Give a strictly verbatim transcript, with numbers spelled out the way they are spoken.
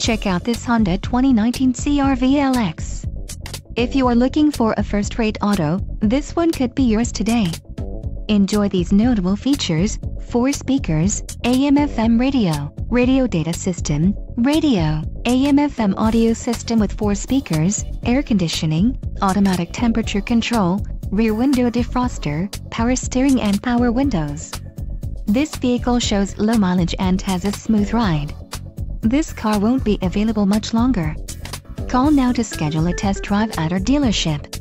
Check out this Honda twenty nineteen C R V L X. If you are looking for a first-rate auto, this one could be yours today. Enjoy these notable features: four speakers, A M F M radio, radio data system, radio, A M F M audio system with four speakers, air conditioning, automatic temperature control, rear window defroster, power steering and power windows. This vehicle shows low mileage and has a smooth ride. This car won't be available much longer. Call now to schedule a test drive at our dealership.